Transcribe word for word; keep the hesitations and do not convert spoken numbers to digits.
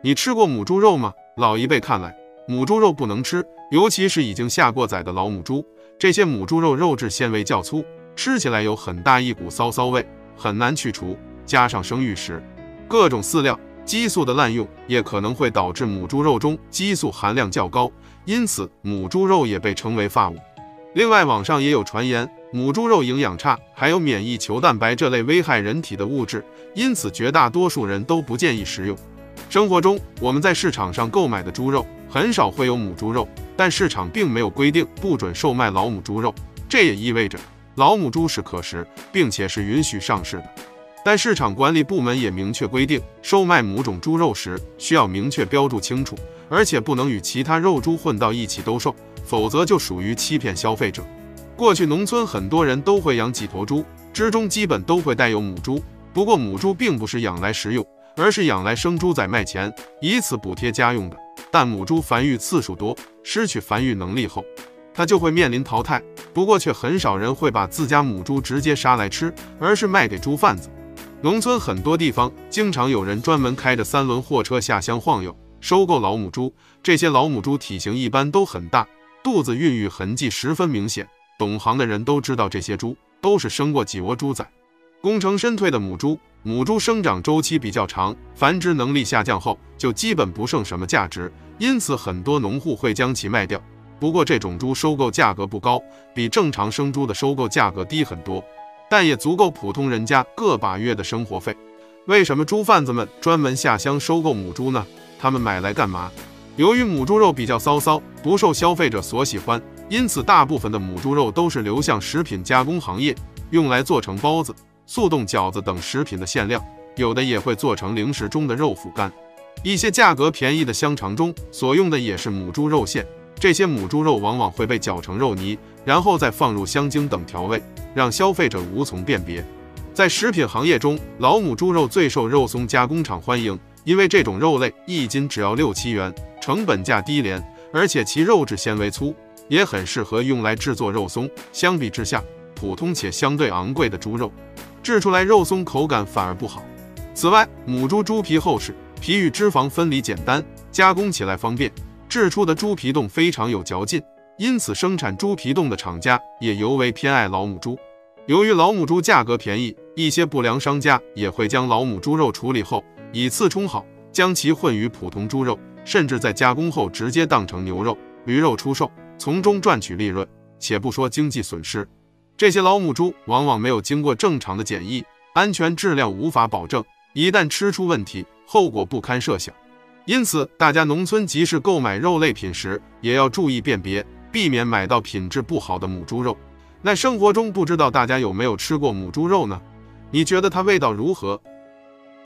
你吃过母猪肉吗？老一辈看来，母猪肉不能吃，尤其是已经下过崽的老母猪。这些母猪肉肉质纤维较粗，吃起来有很大一股骚骚味，很难去除。加上生育时各种饲料、激素的滥用，也可能会导致母猪肉中激素含量较高，因此母猪肉也被称为发物。另外，网上也有传言，母猪肉营养差，还有免疫球蛋白这类危害人体的物质，因此绝大多数人都不建议食用。生活中，我们在市场上购买的猪肉很少会有母猪肉，但市场并没有规定不准售卖老母猪肉，这也意味着老母猪是可食，并且是允许上市的。但市场管理部门也明确规定，售卖母种猪肉时需要明确标注清楚，而且不能与其他肉猪混到一起兜售，否则就属于欺骗消费者。过去农村很多人都会养几头猪，之中基本都会带有母猪，不过母猪并不是养来食用，而是养来生猪仔卖钱，以此补贴家用的。但母猪繁育次数多，失去繁育能力后，它就会面临淘汰。不过却很少人会把自家母猪直接杀来吃，而是卖给猪贩子。农村很多地方经常有人专门开着三轮货车下乡晃悠，收购老母猪。这些老母猪体型一般都很大，肚子孕育痕迹十分明显。懂行的人都知道，这些猪都是生过几窝猪仔。功成身退的母猪，母猪生长周期比较长，繁殖能力下降后就基本不剩什么价值，因此很多农户会将其卖掉。不过这种猪收购价格不高，比正常生猪的收购价格低很多，但也足够普通人家个把月的生活费。为什么猪贩子们专门下乡收购母猪呢？他们买来干嘛？由于母猪肉比较骚骚，不受消费者所喜欢，因此大部分的母猪肉都是流向食品加工行业，用来做成包子、速冻饺子等食品的馅料，有的也会做成零食中的肉脯干。一些价格便宜的香肠中所用的也是母猪肉馅，这些母猪肉往往会被搅成肉泥，然后再放入香精等调味，让消费者无从辨别。在食品行业中，老母猪肉最受肉松加工厂欢迎，因为这种肉类一斤只要六七元，成本价低廉，而且其肉质纤维粗，也很适合用来制作肉松。相比之下，普通且相对昂贵的猪肉制出来肉松口感反而不好。此外，母猪猪皮厚实，皮与脂肪分离简单，加工起来方便，制出的猪皮冻非常有嚼劲，因此生产猪皮冻的厂家也尤为偏爱老母猪。由于老母猪价格便宜，一些不良商家也会将老母猪肉处理后以次充好，将其混于普通猪肉，甚至在加工后直接当成牛肉、驴肉出售，从中赚取利润。且不说经济损失，这些老母猪往往没有经过正常的检疫，安全质量无法保证，一旦吃出问题，后果不堪设想。因此，大家农村即使购买肉类品时，也要注意辨别，避免买到品质不好的母猪肉。那生活中不知道大家有没有吃过母猪肉呢？你觉得它味道如何？